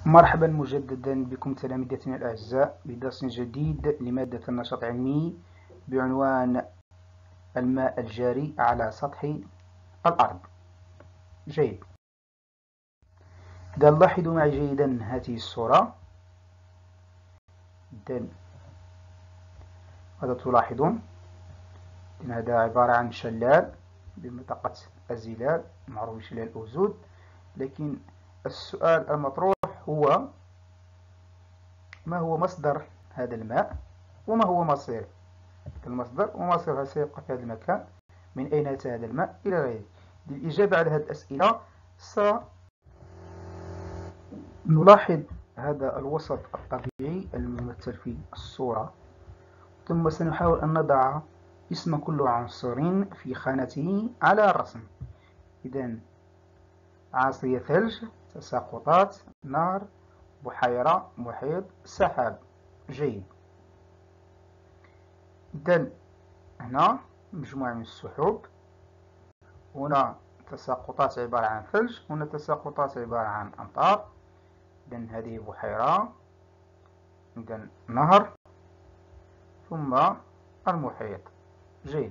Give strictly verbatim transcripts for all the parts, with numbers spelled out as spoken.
مرحبا مجددا بكم تلاميذتنا الأعزاء بدرس جديد لمادة النشاط العلمي بعنوان الماء الجاري على سطح الأرض. جيد. إذا لاحظوا معي جيدا هذه الصورة. إذا ماذا تلاحظون؟ إن هذا عبارة عن شلال بمنطقة الزلال معروف بشلال أوزود، لكن السؤال المطروح هو: ما هو مصدر هذا الماء وما هو مصيره؟ المصدر ومصيره سيبقى في هذا المكان، من أين أتى هذا الماء إلى غيره. للإجابة على هذه الأسئلة سنلاحظ هذا الوسط الطبيعي الممثل في الصورة، ثم سنحاول أن نضع اسم كل عنصر في خانته على الرسم. إذن عاصية، ثلج، تساقطات، نهر، بحيرة، محيط، سحاب. جيد. إذن هنا مجموعة من السحب، هنا تساقطات عبارة عن ثلج، هنا تساقطات عبارة عن أمطار. إذن هذه بحيرة، إذن نهر، ثم المحيط. جيد.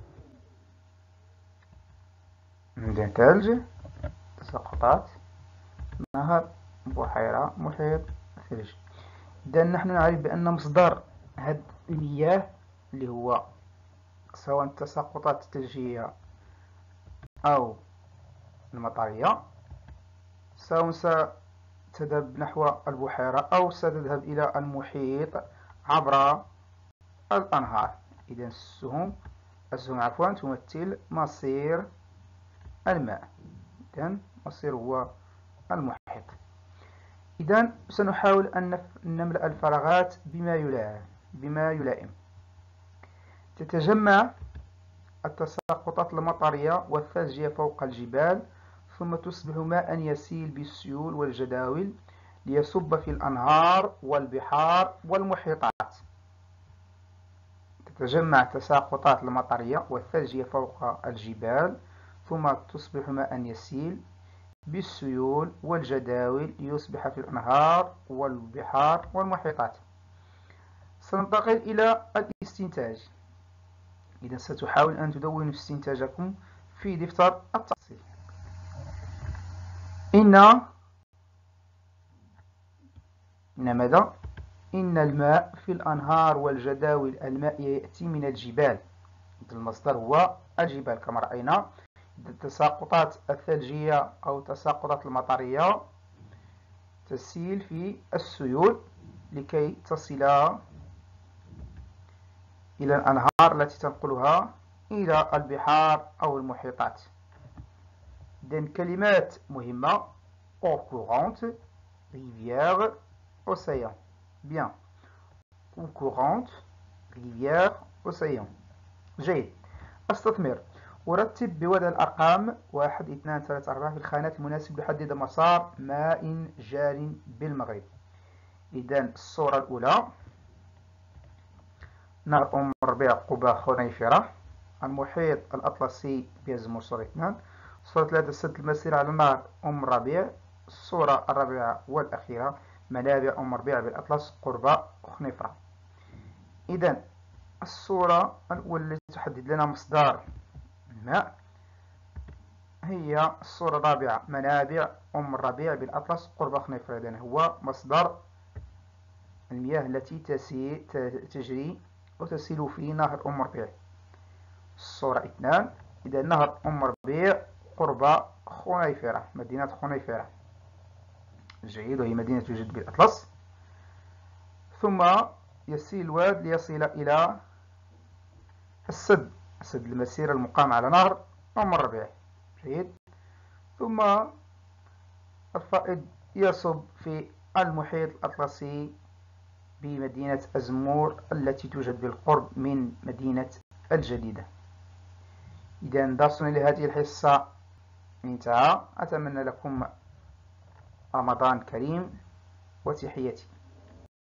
إذن ثلج، تساقطات، نهر، بحيرة، محيط، ثلج. إذن نحن نعرف بأن مصدر هذه المياه اللي هو سواء التساقطات الثلجية أو المطرية سواء ستذهب نحو البحيرة أو ستذهب إلى المحيط عبر الأنهار. إذن السهم السهم عفوا تمثل مصير الماء. إذن مصير هو المحيط. إذن سنحاول أن نملأ الفراغات بما يلائم بما يلائم تتجمع التساقطات المطرية والثلجية فوق الجبال، ثم تصبح ماء يسيل بالسيول والجداول ليصب في الأنهار والبحار والمحيطات. تتجمع التساقطات المطرية والثلجية فوق الجبال ثم تصبح ماء يسيل بالسيول والجداول ليصبح في الأنهار والبحار والمحيطات. سننتقل إلى الاستنتاج. إذا ستحاول أن تدونوا استنتاجكم في دفتر التفصيل. إن إن ماذا؟ إن الماء في الأنهار والجداول المائية يأتي من الجبال. المصدر هو الجبال كما رأينا. التساقطات الثلجية أو التساقطات المطرية تسيل في السيول لكي تصل إلى الأنهار التي تنقلها إلى البحار أو المحيطات. إذن كلمات مهمة: eau courante, rivière, océan. Bien. eau courante, rivière, océan. جيد. استثمر. أرتب بوضع الأرقام واحد اثنان ثلاثة أربعة في الخانات المناسبة لحدد مسار ماء جار بالمغرب. إذن الصورة الأولى: نهر أم الربيع، قبة، خنيفرة. المحيط الأطلسي بيزمور، صورة اثنان. صورة ثلاثة: سد المسيرة على نهر أم الربيع. الصورة الرابعة والأخيرة: منابع أم الربيع بالأطلس، قربة، خنيفرة. إذن الصورة الأولى التي تحدد لنا مصدر الماء هي الصورة الرابعة: منابع أم الربيع بالأطلس، قرب خنيفرة. إذن هو مصدر المياه التي تجري وتسيل في نهر أم الربيع. الصورة اثنان: إذا نهر أم الربيع قرب خنيفرة، مدينة خنيفرة. جيد، وهي مدينة توجد بالأطلس. ثم يسيل الواد ليصل إلى السد سد المسيرة المقام على نهر أم الربيع. جيد. ثم الفائض يصب في المحيط الأطلسي بمدينة أزمور التي توجد بالقرب من مدينة الجديدة. إذا درسنا لهذه الحصة انتهى. أتمنى لكم رمضان كريم وتحياتي.